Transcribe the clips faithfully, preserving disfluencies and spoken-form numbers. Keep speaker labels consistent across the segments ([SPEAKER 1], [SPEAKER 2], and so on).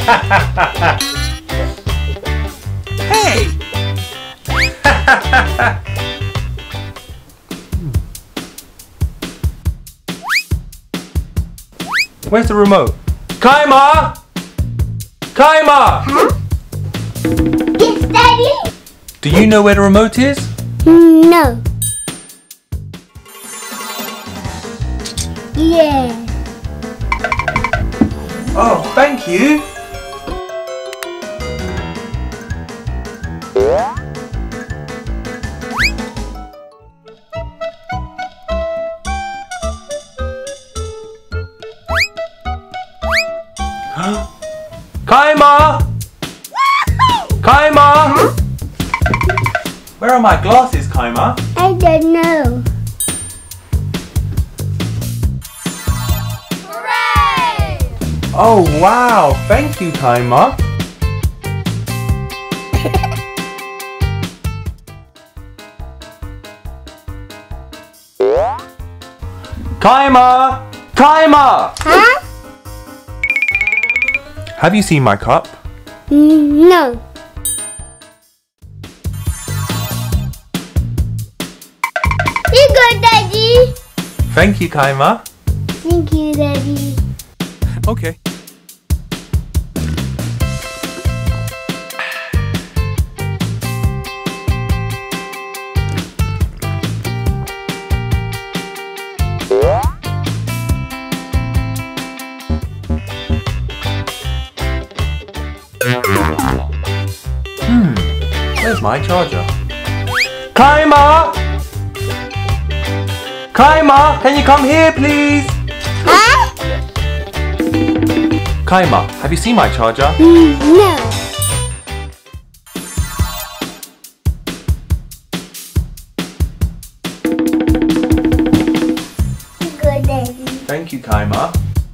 [SPEAKER 1] Hey!
[SPEAKER 2] Where's the remote? Kaima! Kaima!
[SPEAKER 3] Huh? Yes, Daddy?
[SPEAKER 2] Do you know where the remote is?
[SPEAKER 3] No. Yeah.
[SPEAKER 2] Oh, thank you. Kaima! Kaima!
[SPEAKER 3] Huh?
[SPEAKER 2] Where are my glasses, Kaima?
[SPEAKER 3] I don't know.
[SPEAKER 1] Hooray!
[SPEAKER 2] Oh wow, thank you, Kaima. Kaima! Kaima!
[SPEAKER 3] Huh?
[SPEAKER 2] Have you seen my cup?
[SPEAKER 3] No. Here you go, Daddy.
[SPEAKER 2] Thank you, Kaima.
[SPEAKER 3] Thank you, Daddy.
[SPEAKER 2] Okay. Hmm, where's my charger? Kaima! Kaima, can you come here, please?
[SPEAKER 3] Huh?
[SPEAKER 2] Kaima, have you seen my charger?
[SPEAKER 3] No. Here you go, Daddy.
[SPEAKER 2] Thank you, Kaima.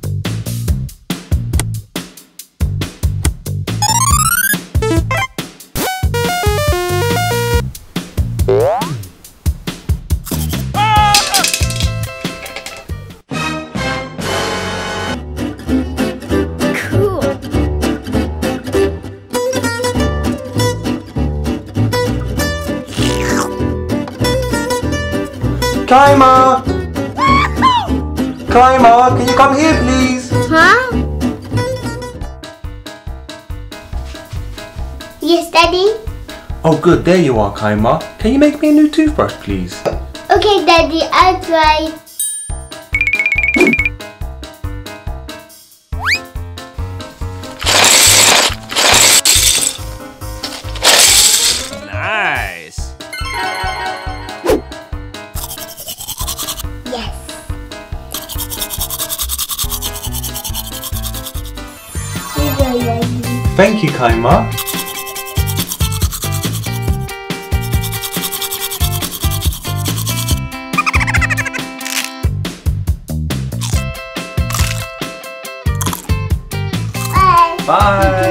[SPEAKER 3] Cool.
[SPEAKER 2] Kaima! Kaima, can you come here, please?
[SPEAKER 3] Huh? Yes, Daddy.
[SPEAKER 2] Oh good, there you are, Kaima. Can you make me a new toothbrush, please?
[SPEAKER 3] Okay, Daddy, I'll try.
[SPEAKER 1] Nice!
[SPEAKER 3] Yes. Here you go, Daddy.
[SPEAKER 2] Thank you, Kaima.
[SPEAKER 3] Bye.
[SPEAKER 2] Bye.